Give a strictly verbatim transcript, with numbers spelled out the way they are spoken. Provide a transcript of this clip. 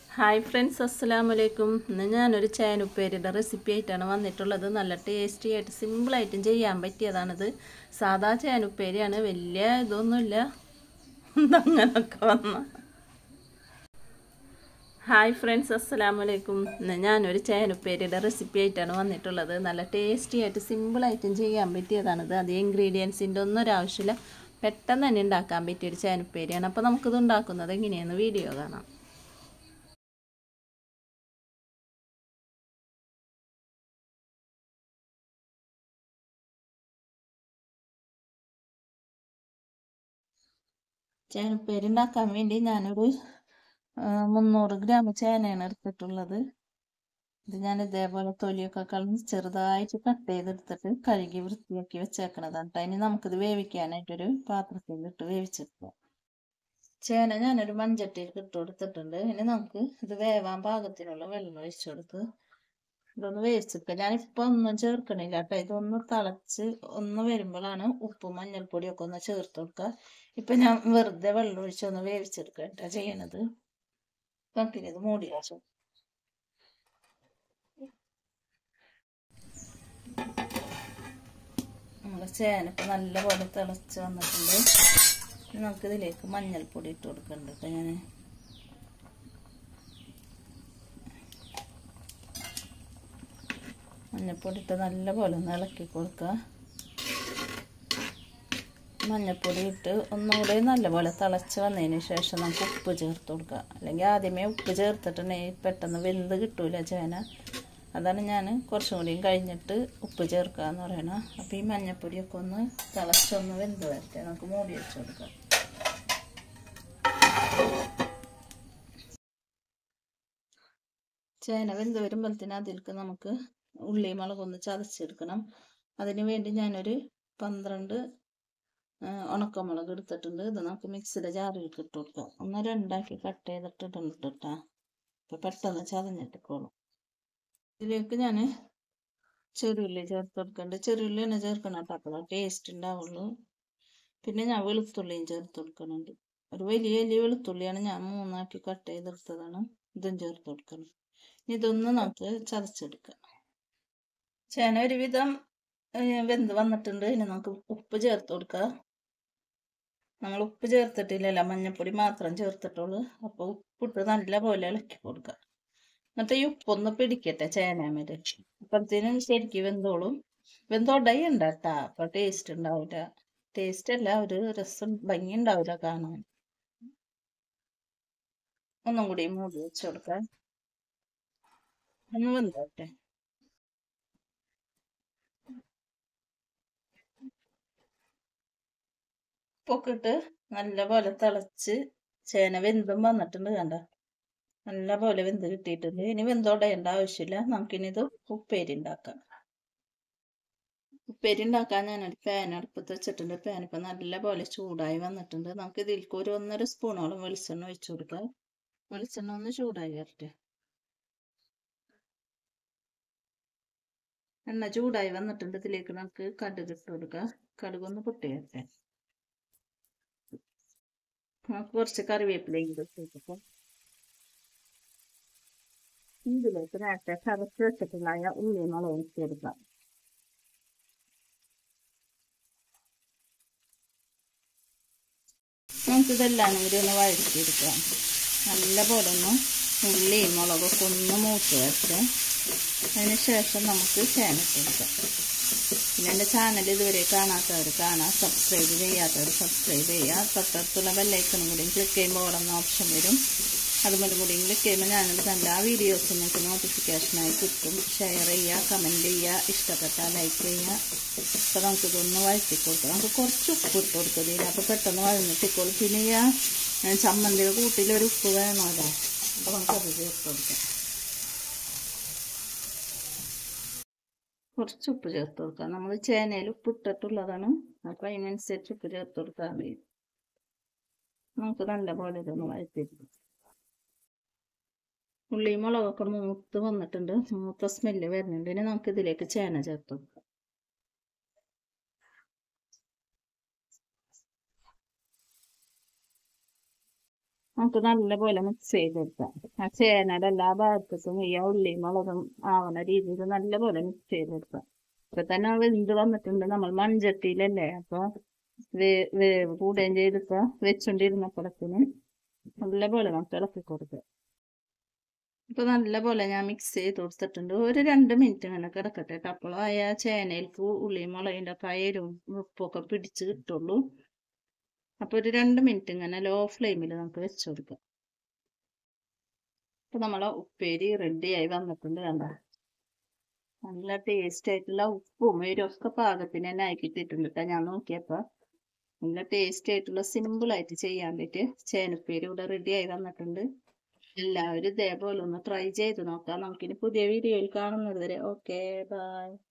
Hi friends, അസ്സലാമു അലൈക്കും. ഇന്ന് ഞാനൊരു ചേന ഉപ്പേരിയുടെ റെസിപ്പി ആയിട്ടാണ് വന്നിട്ടുള്ളത്. നല്ല ടേസ്റ്റി ആയിട്ട് സിമ്പിളായിട്ടും ചെയ്യാൻ പറ്റിയതാണിത്. സാധാ ചേന ഉപ്പേരിയാണ്, വലിയ ഇതൊന്നുമില്ല. അങ്ങനൊക്കെ വന്ന ഹായ് ഫ്രണ്ട്സ്, അസ്സലാമു അലൈക്കും. ഇന്ന് ഞാനൊരു ചേന ഉപ്പേരിയുടെ റെസിപ്പി ആയിട്ടാണ് വന്നിട്ടുള്ളത്. നല്ല ടേസ്റ്റി ആയിട്ട് സിമ്പിളായിട്ടും ചെയ്യാൻ പറ്റിയതാണിത്. അത് ഇൻഗ്രീഡിയൻസിൻ്റെ ഒന്നും ഒരാവശ്യമില്ല, പെട്ടെന്ന് തന്നെ ഉണ്ടാക്കാൻ പറ്റിയൊരു ചേന ഉപ്പേരിയാണ്. അപ്പോൾ നമുക്കിത് ഉണ്ടാക്കുന്നത് എങ്ങനെയാണെന്ന് വീഡിയോ കാണാം. ചേനപ്പേരി ഉണ്ടാക്കാൻ വേണ്ടി ഞാനൊരു മുന്നൂറ് ഗ്രാം ചേനയാണ് എടുത്തിട്ടുള്ളത്. ഇത് ഞാൻ ഇതേപോലെ തൊലിയൊക്കെ കളഞ്ഞ് ചെറുതായിട്ട് കട്ട് ചെയ്തെടുത്തിട്ട് കഴുകി വൃത്തിയാക്കി വെച്ചേക്കണതാണ്. അതിന് നമുക്കിത് വേവിക്കാനായിട്ടൊരു പാത്രത്തിൽ ഇട്ട് വേവിച്ചെടുക്കാം. ചേന ഞാനൊരു മൺചട്ടിയിൽ ഇട്ട് കൊടുത്തിട്ടുണ്ട്. ഇനി നമുക്ക് ഇത് വേവാൻ പാകത്തിനുള്ള വെള്ളം ഒഴിച്ചു കൊടുത്ത് ഇതൊന്ന് വേവിച്ചെടുക്കുക. ഞാനിപ്പോൾ ഒന്നും ചേർക്കണില്ല കേട്ടോ. ഇതൊന്ന് തിളച്ച് ഒന്ന് വരുമ്പോഴാണ് ഉപ്പും മഞ്ഞൾപ്പൊടിയൊക്കെ ഒന്ന് ചേർത്ത് കൊടുക്കുക. ഇപ്പം ഞാൻ വെറുതെ വെള്ളം ഒഴിച്ചൊന്ന് വേവിച്ചെടുക്കുക കേട്ടോ ചെയ്യണത്. നമുക്കിനി ഇത് മൂടി വെച്ചു. നമ്മുടെ ചേന ഇപ്പം നല്ലപോലെ തിളച്ച് വന്നിട്ടുണ്ട്. നമുക്കിതിലേക്ക് മഞ്ഞൾപ്പൊടി ഇട്ട് കൊടുക്കുന്നുണ്ട്. ഇപ്പം ഞാൻ മഞ്ഞൾപ്പൊടി ഇട്ട് നല്ലപോലെ ഒന്ന് ഇളക്കി കൊടുക്കുക. മഞ്ഞൾപ്പൊടി ഇട്ട് ഒന്നുകൂടെ നല്ലപോലെ തിളച്ച് വന്നതിന് ശേഷം നമുക്ക് ഉപ്പ് ചേർത്ത് കൊടുക്കുക. അല്ലെങ്കിൽ ആദ്യമേ ഉപ്പ് ചേർത്തിട്ടുണ്ടെങ്കിൽ പെട്ടെന്ന് വെന്ത് കിട്ടൂല ചേന. അതാണ് ഞാൻ കുറച്ചും കൂടിയും കഴിഞ്ഞിട്ട് ഉപ്പ് ചേർക്കുക എന്ന് പറയണം. അപ്പോൾ ഈ മഞ്ഞൾപ്പൊടിയൊക്കെ ഒന്ന് തിളച്ചൊന്ന് വെന്ത് വരട്ടെ. നമുക്ക് മൂടി വെച്ച് കൊടുക്കാം. ചേന വെന്ത് വരുമ്പോഴത്തേന് അതിലേക്ക് നമുക്ക് ഉള്ളി മുളകൊന്ന് ചതച്ചെടുക്കണം. അതിന് വേണ്ടി ഞാനൊരു പന്ത്രണ്ട് ഉണക്കമുളക് എടുത്തിട്ടുണ്ട്. ഇത് നമുക്ക് മിക്സിയുടെ ജാറിലേക്ക് ഇട്ട് കൊടുക്കാം. ഒന്ന് രണ്ടാക്കി കട്ട് ചെയ്തിട്ട് ഇട്ടിട്ടാ ഇപ്പം പെട്ടെന്ന് ചതഞ്ഞിട്ടിക്കോളും. ഇതിലേക്ക് ഞാൻ ചെറുള്ളി ചേർത്ത് കൊടുക്കുന്നുണ്ട്. ചെറുള്ളി തന്നെ ചേർക്കണം കേട്ടോ, അപ്പോൾ ടേസ്റ്റ് ഉണ്ടാവുള്ളൂ. പിന്നെ ഞാൻ വെളുത്തുള്ളിയും ചേർത്ത് കൊടുക്കുന്നുണ്ട്. ഒരു വലിയ വലിയ വെളുത്തുള്ളിയാണ് ഞാൻ മൂന്നാക്കി കട്ട് ചെയ്തെടുത്തതാണ്. ഇതും ചേർത്ത് കൊടുക്കണം. ഇതൊന്ന് നമുക്ക് ചതച്ചെടുക്കാം. ചേന ഒരുവിധം വെന്ത് വന്നിട്ടുണ്ട്. ഇനി നമുക്ക് ഉപ്പ് ചേർത്ത് കൊടുക്കുക. നമ്മൾ ഉപ്പ് ചേർത്തിട്ടില്ലല്ലോ, മഞ്ഞൾപ്പൊടി മാത്രം ചേർത്തിട്ടുള്ളൂ. അപ്പോൾ ഉപ്പിട്ട് നല്ലപോലെ ഇളക്കി കൊടുക്കുക. എന്നിട്ട് ഈ ഉപ്പൊന്ന് പിടിക്കട്ടെ ചേനമേല്. അപ്പോഴത്തേനും ശരിക്കും വെന്തോളും. വെന്തോടയുണ്ട് കേട്ടാ, അപ്പൊ ടേസ്റ്റ് ഉണ്ടാവില്ല. ടേസ്റ്റ് അല്ല, ഒരു രസം ഭംഗി ഉണ്ടാവില്ല കാണാൻ. ഒന്നും കൂടി മൂടി വെച്ച് കൊടുക്കാം. ഒന്ന് വെന്തോട്ടെ. ഉപ്പൊക്കെ ഇട്ട് നല്ലപോലെ തിളച്ച് ചേന വെന്തും വന്നിട്ടുണ്ട്. കണ്ട നല്ല പോലെ വെന്ത് കിട്ടിയിട്ടുണ്ട്. ഇനി വെന്തോടേണ്ട ആവശ്യമില്ല. നമുക്കിനി ഇത് ഉപ്പേരി ഉണ്ടാക്കാം. ഉപ്പേരി ഉണ്ടാക്കാൻ ഞാനൊരു പാൻ അടുപ്പത്ത് വെച്ചിട്ടുണ്ട്. പാൻ ഇപ്പം നല്ല പോലെ ചൂടായി വന്നിട്ടുണ്ട്. നമുക്ക് ഇതിലേക്ക് ഒരു ഒന്നര സ്പൂണോളം വെളിച്ചെണ്ണ ഒഴിച്ചു കൊടുക്കാം. വെളിച്ചെണ്ണ ഒന്ന് ചൂടായി വരട്ടെ. എണ്ണ ചൂടായി വന്നിട്ടുണ്ട്. ഇതിലേക്ക് നമുക്ക് കടുക് ഇട്ട് കൊടുക്കാം. കടുക് ഒന്ന് പൊട്ടി വരട്ടെ. നമുക്ക് കുറച്ച് കറിവേപ്പിലയും ഇട്ട് ഇതിലേക്ക് നേരത്തെ കറുത്ത് വെച്ചിട്ടുള്ള ഉള്ളി മുളകും ചേർക്കാം. നമുക്കിതെല്ലാം കൂടി ഒന്ന് വഴറ്റിയെടുക്കാം. നല്ല പോലെ ഒന്ന് ഉള്ളി മുളകൊക്കെ ഒന്ന് മൂത്ത് വരട്ടെ. അതിന് ശേഷം നമുക്ക് ചേന ഇട്ടെടുക്കാം. പിന്നെ എൻ്റെ ചാനൽ ഇതുവരെ കാണാത്തവർ കാണാം, സബ്സ്ക്രൈബ് ചെയ്യാത്തവർ സബ്സ്ക്രൈബ് ചെയ്യുക. തൊട്ടടുത്തുള്ള ബെല്ലൈക്കണും കൂടി ക്ലിക്ക് ചെയ്യുമ്പോൾ ഓടുന്ന ഓപ്ഷൻ വരും. അതുപോലെ കൂടി ക്ലിക്ക് ചെയ്യുമ്പോൾ ഞാനത് എല്ലാ വീഡിയോസും നിങ്ങൾക്ക് നോട്ടിഫിക്കേഷനായി കിട്ടും. ഷെയർ ചെയ്യുക, കമൻറ്റ് ചെയ്യുക, ഇഷ്ടപ്പെട്ടാൽ ലൈക്ക് ചെയ്യുക. അപ്പോൾ നമുക്കിതൊന്ന് വഴറ്റി കൊടുക്കാം. നമുക്ക് കുറച്ച് ഉപ്പ് ഇട്ട് കൊടുക്കുക. അപ്പോൾ പെട്ടെന്ന് വഴഞ്ഞിട്ടിക്കോളും. പിന്നെ ഈ ചമ്മന്തിയുടെ കൂട്ടിലൊരു ഉപ്പ് വേണമല്ലോ, അപ്പോൾ നമുക്കത് ചേർത്ത് കൊടുക്കാം. കുറച്ച് ഉപ്പ് ചേർത്ത് കൊടുക്കാം. നമ്മൾ ചേനയിൽ ഉപ്പ് ഇട്ടിട്ടുള്ളതാണ്, അപ്പോൾ അതിനനുസരിച്ച് ഉപ്പ് ചേർത്ത് കൊടുക്കാൻ മതി. നമുക്ക് നല്ലപോലെ ഇതൊന്ന് വഴറ്റിയെടുക്കാം. ഉള്ളി മുളകൊക്കെ മൂത്ത് വന്നിട്ടുണ്ട്. മൂത്ത സ്മെല്ല് വരുന്നുണ്ട്. ഇനി നമുക്ക് ഇതിലേക്ക് ചേന ചേർത്ത് കൊടുക്കാം. നമുക്ക് നല്ലപോലെ മിക്സ് ചെയ്തെടുക്കാം. ആ ചേനയുടെ എല്ലാ ഭാഗത്തും ഈ ഉള്ളിയും മുളകും ആവുന്ന രീതിയിൽ നല്ലപോലെ മിക്സ് ചെയ്തെടുക്കാം. ഇപ്പൊ തന്നെ വെന്ത് വന്നിട്ടുണ്ട്. നമ്മൾ മൺചട്ടിയിലല്ലേ, അപ്പൊ വേ വേവ് കൂടുകയും ചെയ്തിപ്പോ വെച്ചോണ്ടിരുന്നപ്പോഴത്തേന് നല്ലപോലെ നമുക്ക് ഇളക്കി കൊടുക്കുക. ഇപ്പൊ നല്ലപോലെ ഞാൻ മിക്സ് ചെയ്ത് കൊടുത്തിട്ടുണ്ട്. ഒരു രണ്ട് മിനിറ്റ് ഇങ്ങനെ കിടക്കട്ടെ. അപ്പോഴായ ചേനയിലേക്ക് ഉള്ളിയും മുളകിൻ്റെ ഒക്കെ എരിവും ഉപ്പൊക്കെ പിടിച്ച് കിട്ടുള്ളൂ. അപ്പൊ ഒരു രണ്ട് മിനിറ്റ് ഇങ്ങനെ ലോ ഫ്ലെയിമിൽ നമുക്ക് വെച്ച് കൊടുക്കാം. അപ്പൊ നമ്മളെ ഉപ്പേരി റെഡിയായി വന്നിട്ടുണ്ട്. കണ്ട നല്ല ടേസ്റ്റ് ആയിട്ടുള്ള ഉപ്പും എരിവൊക്കെ പാകത്തിന് തന്നെ ആക്കിയിട്ടിട്ടുണ്ട് കേട്ടോ. ഞാൻ നോക്കിയപ്പോ നല്ല ടേസ്റ്റ് ആയിട്ടുള്ള സിമ്പിൾ ആയിട്ട് ചെയ്യാൻ പറ്റിയ ചേനപ്പേരി ഇവിടെ റെഡിയായി വന്നിട്ടുണ്ട്. എല്ലാവരും ഇതേപോലെ ഒന്ന് ട്രൈ ചെയ്ത് നോക്കാം. നമുക്കിനി പുതിയ വീഡിയോയിൽ കാണുന്നത് വരെ ഓക്കെ ബൈ.